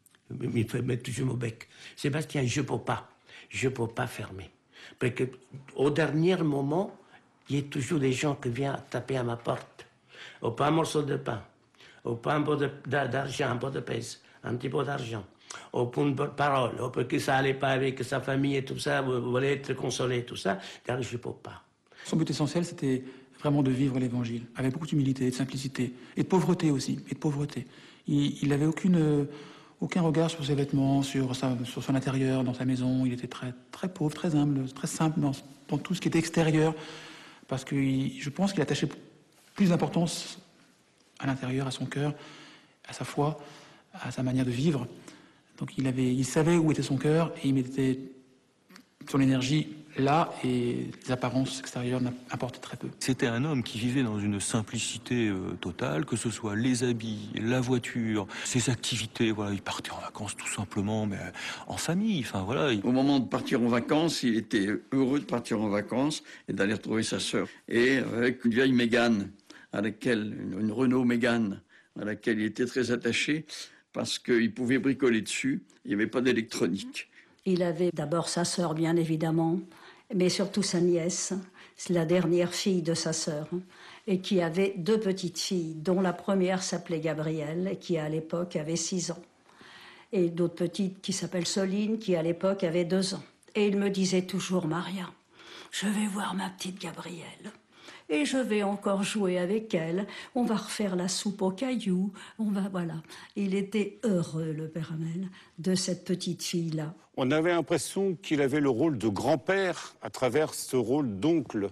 il fait mettre toujours mon bec. Sébastien, je ne peux pas, je ne peux pas fermer. Parce qu'au dernier moment, il y a toujours des gens qui viennent taper à ma porte. Ou pas un morceau de pain, ou pas un peu d'argent, un peu de pèse, un petit peu d'argent, ou pour une bonne parole, ou parce que ça n'allait pas avec sa famille et tout ça, vous voulez être consolé, tout ça, car je ne peux pas. Son but essentiel, c'était vraiment de vivre l'Évangile, avec beaucoup d'humilité, de simplicité, et de pauvreté aussi, et de pauvreté. Il n'avait aucune... aucun regard sur ses vêtements, sur, sa, sur son intérieur, dans sa maison. Il était très, très pauvre, très humble, très simple dans, dans tout ce qui était extérieur. Parce que il, je pense qu'il attachait plus d'importance à l'intérieur, à son cœur, à sa foi, à sa manière de vivre. Donc il, avait, il savait où était son cœur et il mettait son énergie là, et les apparences extérieures n'importaient très peu. C'était un homme qui vivait dans une simplicité euh, totale, que ce soit les habits, la voiture, ses activités. Voilà, il partait en vacances tout simplement, mais en famille. Enfin voilà. Au moment de partir en vacances, il était heureux de partir en vacances et d'aller retrouver sa sœur. Et avec une vieille Mégane, à laquelle une, une Renault Mégane, à laquelle il était très attaché, parce qu'il pouvait bricoler dessus. Il n'y avait pas d'électronique. Il avait d'abord sa sœur, bien évidemment, mais surtout sa nièce, c'est la dernière fille de sa sœur, et qui avait deux petites filles, dont la première s'appelait Gabrielle, et qui à l'époque avait six ans, et d'autres petites qui s'appellent Soline, qui à l'époque avait deux ans. Et il me disait toujours, Maria, je vais voir ma petite Gabrielle, et je vais encore jouer avec elle, on va refaire la soupe aux cailloux, on va, voilà. Il était heureux, le Père Hamel, de cette petite fille-là. On avait l'impression qu'il avait le rôle de grand-père à travers ce rôle d'oncle.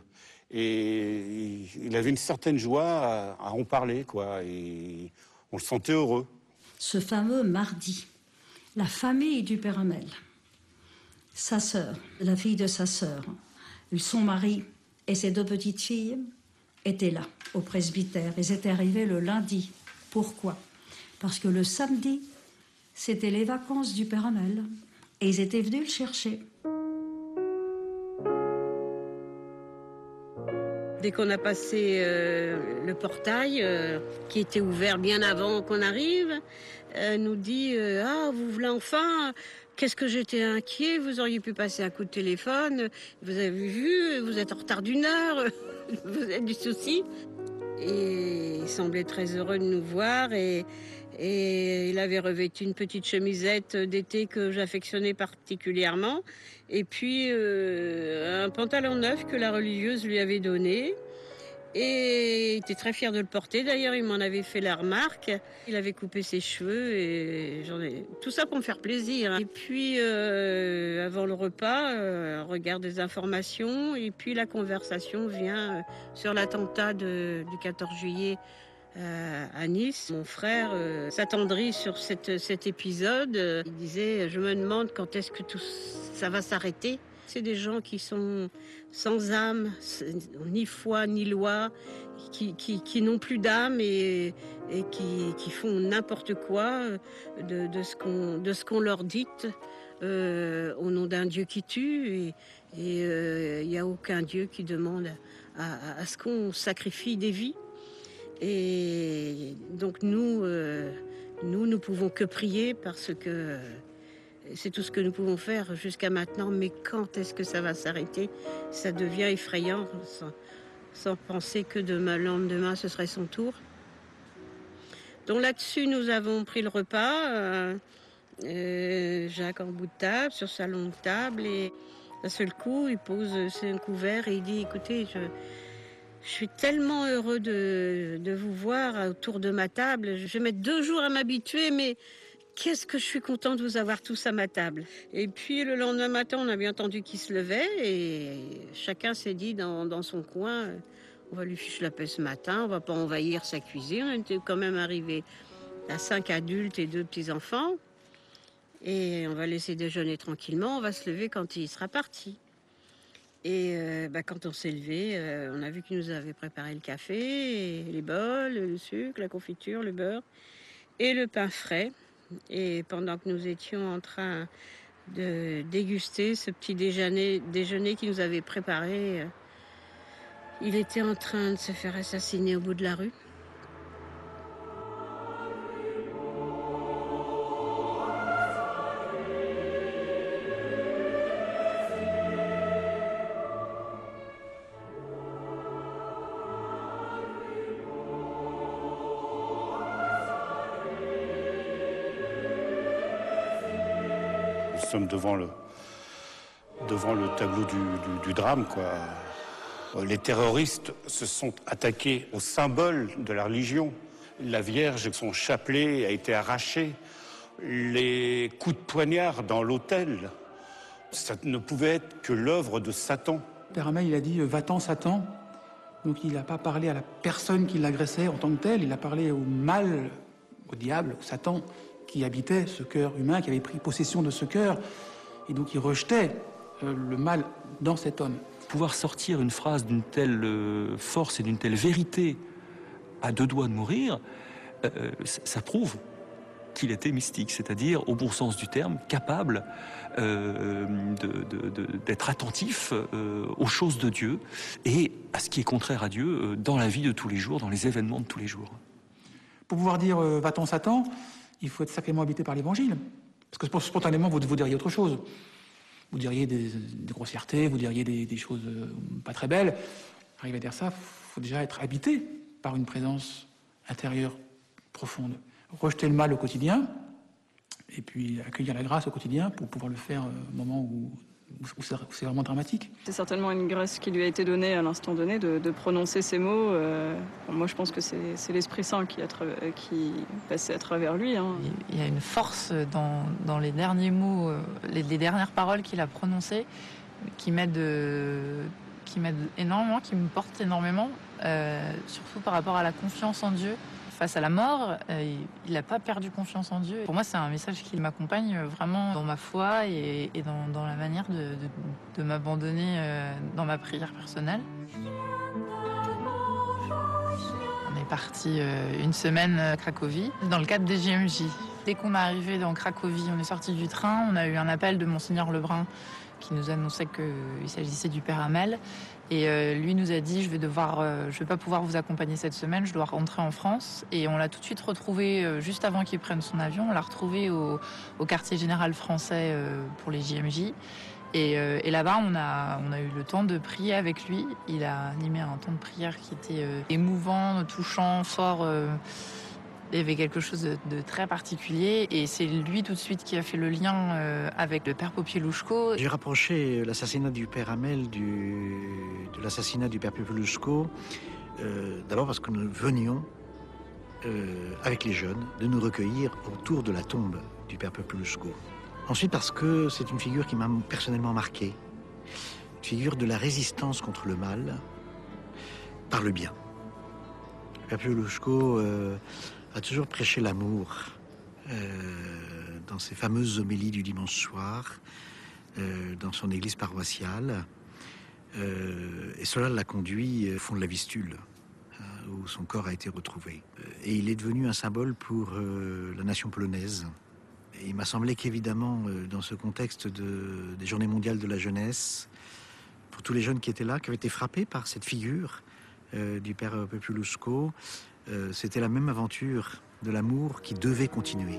Et il avait une certaine joie à, à en parler, quoi. Et on le sentait heureux. Ce fameux mardi, la famille du Père Hamel, sa sœur, la fille de sa sœur, son mari et ses deux petites filles étaient là, au presbytère. Ils étaient arrivés le lundi. Pourquoi? Parce que le samedi, c'était les vacances du Père Hamel. Et ils étaient venus le chercher. Dès qu'on a passé euh, le portail, euh, qui était ouvert bien avant qu'on arrive, elle nous dit euh, « Ah, vous voulez enfin ? Qu'est-ce que j'étais inquiet, vous auriez pu passer un coup de téléphone, vous avez vu, vous êtes en retard d'une heure, vous avez du souci. » Et il semblait très heureux de nous voir et... Et il avait revêtu une petite chemisette d'été que j'affectionnais particulièrement. Et puis euh, un pantalon neuf que la religieuse lui avait donné. Et il était très fier de le porter. D'ailleurs, il m'en avait fait la remarque. Il avait coupé ses cheveux et j'en ai... tout ça pour me faire plaisir. Et puis, euh, avant le repas, euh, on regarde des informations. Et puis la conversation vient sur l'attentat de, du quatorze juillet à Nice. Mon frère euh, s'attendrit sur cette, cet épisode. Il disait, je me demande quand est-ce que tout ça va s'arrêter. C'est des gens qui sont sans âme, ni foi, ni loi, qui, qui, qui n'ont plus d'âme et, et qui, qui font n'importe quoi de, de ce qu'on de ce qu'on leur dicte euh, au nom d'un Dieu qui tue. Et il euh, n'y a aucun Dieu qui demande à, à, à ce qu'on sacrifie des vies. Et donc nous, euh, nous, nous pouvons que prier parce que c'est tout ce que nous pouvons faire jusqu'à maintenant. Mais quand est-ce que ça va s'arrêter? Ça devient effrayant, sans, sans penser que demain, le lendemain, ce serait son tour. Donc là-dessus, nous avons pris le repas, euh, euh, Jacques en bout de table, sur sa longue table, et d'un seul coup, il pose un couvert et il dit, écoutez, je... Je suis tellement heureux de, de vous voir autour de ma table. Je vais mettre deux jours à m'habituer, mais qu'est-ce que je suis contente de vous avoir tous à ma table. Et puis le lendemain matin, on a bien entendu qu'il se levait et chacun s'est dit dans, dans son coin, on va lui ficher la paix ce matin, on va pas envahir sa cuisine. On était quand même arrivé Il a cinq adultes et deux petits-enfants. Et on va laisser déjeuner tranquillement, on va se lever quand il sera parti. Et euh, bah, quand on s'est levé, euh, on a vu qu'il nous avait préparé le café, et les bols, le sucre, la confiture, le beurre et le pain frais. Et pendant que nous étions en train de déguster ce petit déjeuner, déjeuner qu'il nous avait préparé, euh, il était en train de se faire assassiner au bout de la rue. Nous sommes devant le, devant le tableau du, du, du drame, quoi. Les terroristes se sont attaqués au symbole de la religion. La Vierge, son chapelet a été arraché. Les coups de poignard dans l'autel, ça ne pouvait être que l'œuvre de Satan. Père Hamel, il a dit « va-t'en, Satan ». Donc il n'a pas parlé à la personne qui l'agressait en tant que telle, il a parlé au mal, au diable, au Satan, qui habitait ce cœur humain, qui avait pris possession de ce cœur. Et donc il rejetait euh, le mal dans cet homme. Pouvoir sortir une phrase d'une telle euh, force et d'une telle vérité à deux doigts de mourir, euh, ça, ça prouve qu'il était mystique, c'est-à-dire, au bon sens du terme, capable euh, de, de, de, d'être attentif euh, aux choses de Dieu et à ce qui est contraire à Dieu euh, dans la vie de tous les jours, dans les événements de tous les jours. Pour pouvoir dire euh, « va-t'en, Satan », il faut être sacrément habité par l'Évangile. Parce que spontanément, vous, vous diriez autre chose. Vous diriez des, des grossièretés, vous diriez des, des choses euh, pas très belles. Arriver à dire ça, il faut déjà être habité par une présence intérieure profonde. Rejeter le mal au quotidien, et puis accueillir la grâce au quotidien pour pouvoir le faire euh, au moment où, où c'est vraiment dramatique. C'est certainement une grâce qui lui a été donnée à l'instant donné de, de prononcer ces mots. Euh, moi, je pense que c'est, c'est l'Esprit Saint qui, a tra- qui passait à travers lui. Hein. Il y a une force dans, dans les derniers mots, euh, les, les dernières paroles qu'il a prononcées, qui m'aident, euh, qui m'aident énormément, qui me portent énormément, euh, surtout par rapport à la confiance en Dieu. Face à la mort, euh, il n'a pas perdu confiance en Dieu. Pour moi, c'est un message qui m'accompagne vraiment dans ma foi et, et dans, dans la manière de, de, de m'abandonner euh, dans ma prière personnelle. On est parti euh, une semaine à Cracovie, dans le cadre des J M J. Dès qu'on est arrivé dans Cracovie, on est sorti du train, on a eu un appel de Monseigneur Lebrun qui nous annonçait qu'il s'agissait du Père Hamel. Et euh, lui nous a dit, je vais devoir, euh, je vais pas pouvoir vous accompagner cette semaine, je dois rentrer en France. Et on l'a tout de suite retrouvé, euh, juste avant qu'il prenne son avion, on l'a retrouvé au, au quartier général français euh, pour les J M J. Et, euh, et là-bas, on a, on a eu le temps de prier avec lui. Il a animé un temps de prière qui était euh, émouvant, touchant, fort. Euh, Il y avait quelque chose de, de très particulier et c'est lui tout de suite qui a fait le lien euh, avec le père Popieluszko. J'ai rapproché l'assassinat du père Hamel du, de l'assassinat du père Popieluszko, euh, d'abord parce que nous venions, euh, avec les jeunes, de nous recueillir autour de la tombe du père Popieluszko. Ensuite parce que c'est une figure qui m'a personnellement marqué, une figure de la résistance contre le mal par le bien. Le père Popieluszko euh, a toujours prêché l'amour euh, dans ses fameuses homélies du dimanche soir, euh, dans son église paroissiale. Euh, et cela l'a conduit au fond de la Vistule, hein, où son corps a été retrouvé. Et il est devenu un symbole pour euh, la nation polonaise. Et il m'a semblé qu'évidemment, euh, dans ce contexte de, des Journées mondiales de la jeunesse, pour tous les jeunes qui étaient là, qui avaient été frappés par cette figure euh, du père Popieluszko, Euh, c'était la même aventure de l'amour qui devait continuer.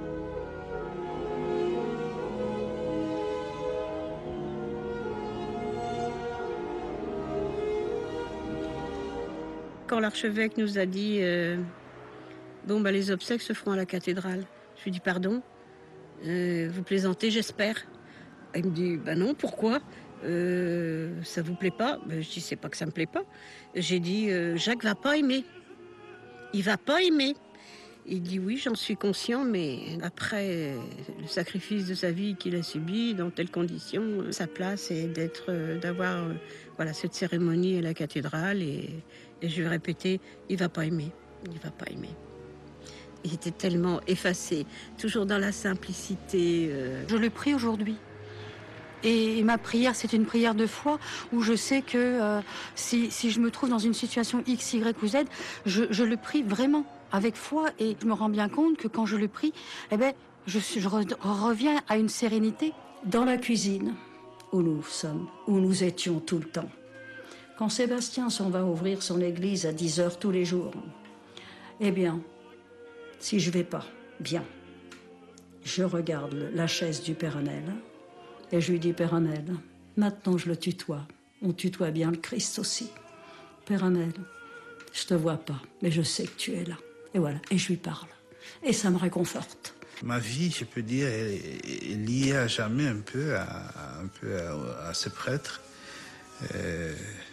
Quand l'archevêque nous a dit euh, bon bah les obsèques se feront à la cathédrale, je lui dis pardon, euh, vous plaisantez j'espère. Il me dit bah non, pourquoi euh, ça vous plaît pas? Ben, je dis c'est pas que ça me plaît pas. J'ai dit euh, Jacques va pas aimer. Il va pas aimer. Il dit oui, j'en suis conscient, mais après le sacrifice de sa vie qu'il a subi dans telles conditions, sa place est d'être, d'avoir voilà cette cérémonie à la cathédrale. Et, et je vais répéter, il va pas aimer, il va pas aimer. Il était tellement effacé, toujours dans la simplicité. Euh... Je le prie aujourd'hui. Et ma prière, c'est une prière de foi où je sais que euh, si, si je me trouve dans une situation X, Y ou Z, je, je le prie vraiment avec foi et je me rends bien compte que quand je le prie, eh ben, je, je re, reviens à une sérénité. Dans la cuisine, où nous sommes, où nous étions tout le temps, quand Sébastien s'en va ouvrir son église à dix heures tous les jours, eh bien, si je vais pas bien, je regarde la chaise du Père Anel et je lui dis, Père Anel, maintenant je le tutoie. On tutoie bien le Christ aussi. Père Anel, je te vois pas, mais je sais que tu es là. Et voilà, et je lui parle. Et ça me réconforte. Ma vie, je peux dire, est, est liée à jamais un peu à, un peu à, à ce prêtre. Euh,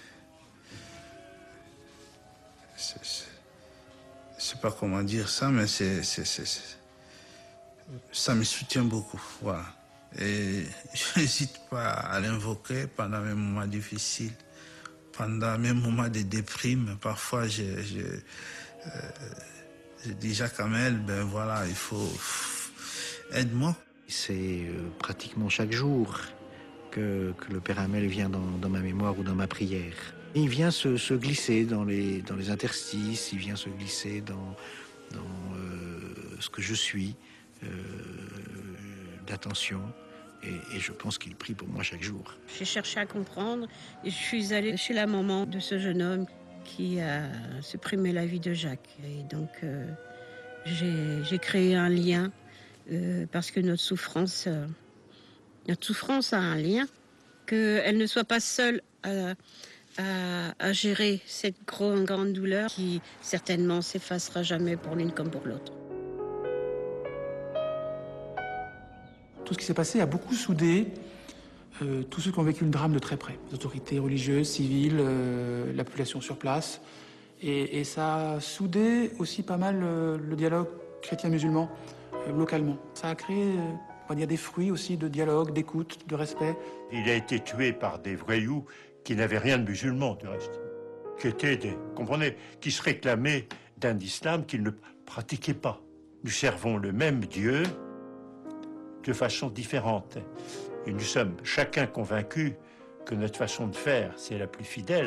c'est, c'est, je sais pas comment dire ça, mais c'est, c'est, c'est, c'est, ça me soutient beaucoup, voilà. Et je n'hésite pas à l'invoquer pendant mes moments difficiles, pendant mes moments de déprime. Parfois, je, je, euh, je dis, Jacques Hamel, ben voilà, il faut... aide-moi. C'est euh, pratiquement chaque jour que, que le Père Hamel vient dans, dans ma mémoire ou dans ma prière. Et il vient se, se glisser dans les, dans les interstices, il vient se glisser dans, dans euh, ce que je suis, euh, d'attention. Et, et je pense qu'il prie pour moi chaque jour. J'ai cherché à comprendre et je suis allée chez la maman de ce jeune homme qui a supprimé la vie de Jacques. Et donc, euh, j'ai, j'ai créé un lien euh, parce que notre souffrance, euh, notre souffrance a un lien, qu'elle ne soit pas seule à, à, à gérer cette grande, grande douleur qui certainement s'effacera jamais pour l'une comme pour l'autre. Tout ce qui s'est passé a beaucoup soudé euh, tous ceux qui ont vécu le drame de très près. Les autorités religieuses, civiles, euh, la population sur place. Et, et ça a soudé aussi pas mal euh, le dialogue chrétien-musulman euh, localement. Ça a créé, euh, on va dire, des fruits aussi de dialogue, d'écoute, de respect. Il a été tué par des voyous qui n'avaient rien de musulman, du reste. Qui étaient des, comprenez, qui se réclamaient d'un islam qu'ils ne pratiquaient pas. Nous servons le même Dieu de façon différente. Et nous sommes chacun convaincus que notre façon de faire, c'est la plus fidèle.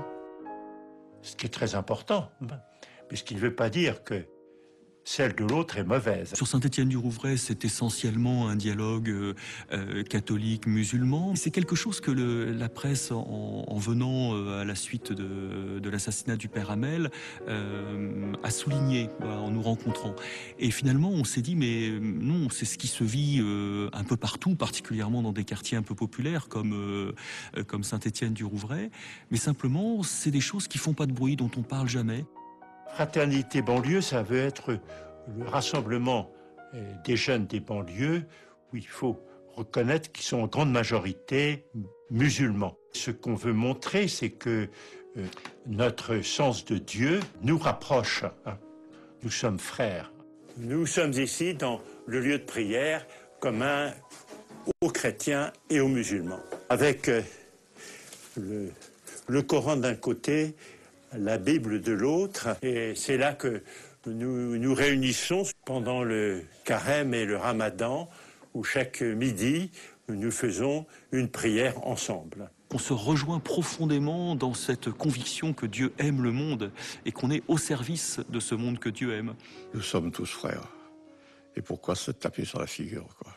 Ce qui est très important. Mais ce qui ne veut pas dire que celle de l'autre est mauvaise. Sur Saint-Étienne-du-Rouvray, c'est essentiellement un dialogue euh, euh, catholique-musulman. C'est quelque chose que le, la presse, en, en venant euh, à la suite de, de l'assassinat du Père Hamel, euh, a souligné euh, en nous rencontrant. Et finalement, on s'est dit, mais non, c'est ce qui se vit euh, un peu partout, particulièrement dans des quartiers un peu populaires comme, euh, comme Saint-Étienne-du-Rouvray. Mais simplement, c'est des choses qui font pas de bruit, dont on parle jamais. Fraternité banlieue, ça veut être le rassemblement des jeunes des banlieues où il faut reconnaître qu'ils sont en grande majorité musulmans. Ce qu'on veut montrer, c'est que euh, notre sens de Dieu nous rapproche. Hein. Nous sommes frères. Nous sommes ici dans le lieu de prière commun aux chrétiens et aux musulmans. Avec euh, le, le Coran d'un côté, la Bible de l'autre, et c'est là que nous nous réunissons pendant le carême et le ramadan, où chaque midi, nous faisons une prière ensemble. On se rejoint profondément dans cette conviction que Dieu aime le monde et qu'on est au service de ce monde que Dieu aime. Nous sommes tous frères. Et pourquoi se taper sur la figure, quoi?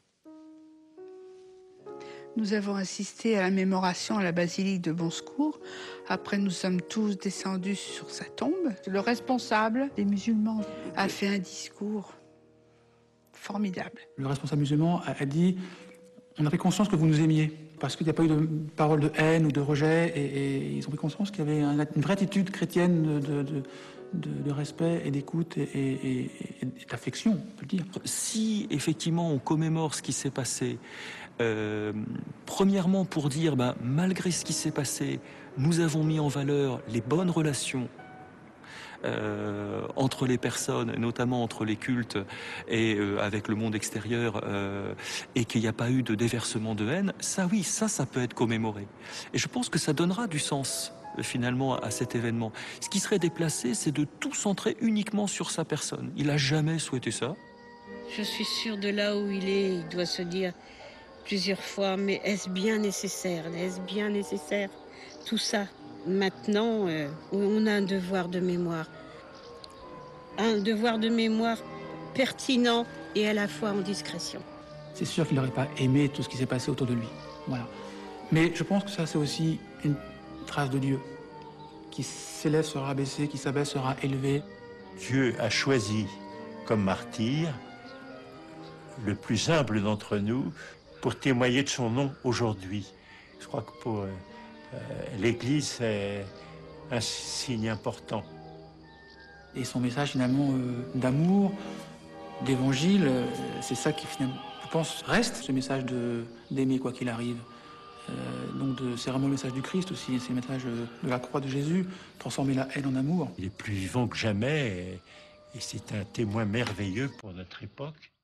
Nous avons assisté à la mémoration à la basilique de Bon Secours. Après, nous sommes tous descendus sur sa tombe. Le responsable des musulmans a fait un discours formidable. Le responsable musulman a, a dit « On a pris conscience que vous nous aimiez, parce qu'il n'y a pas eu de parole de haine ou de rejet, et, et ils ont pris conscience qu'il y avait un, une vraie attitude chrétienne de, de, de, de respect et d'écoute et, et, et, et d'affection, on peut le dire. » Si, effectivement, on commémore ce qui s'est passé, Euh, premièrement pour dire, ben, malgré ce qui s'est passé, nous avons mis en valeur les bonnes relations euh, entre les personnes, notamment entre les cultes et euh, avec le monde extérieur, euh, et qu'il n'y a pas eu de déversement de haine, ça oui, ça, ça peut être commémoré. Et je pense que ça donnera du sens finalement à cet événement. Ce qui serait déplacé, c'est de tout centrer uniquement sur sa personne. Il n'a jamais souhaité ça. Je suis sûre de là où il est, il doit se dire plusieurs fois, mais est-ce bien nécessaire? Est-ce bien nécessaire tout ça? Maintenant, euh, on a un devoir de mémoire. Un devoir de mémoire pertinent et à la fois en discrétion. C'est sûr qu'il n'aurait pas aimé tout ce qui s'est passé autour de lui. Voilà. Mais je pense que ça, c'est aussi une trace de Dieu, qui s'élève sera abaissé, qui s'abaisse sera élevé. Dieu a choisi comme martyr le plus humble d'entre nous pour témoigner de son nom aujourd'hui. Je crois que pour euh, euh, l'Église, c'est un signe important. Et son message finalement euh, d'amour, d'évangile, euh, c'est ça qui finalement, je pense, reste, ce message de, d'aimer quoi qu'il arrive. Euh, donc de, c'est vraiment le message du Christ aussi, c'est le message de la croix de Jésus, transformer la haine en amour. Il est plus vivant que jamais et, et c'est un témoin merveilleux pour notre époque.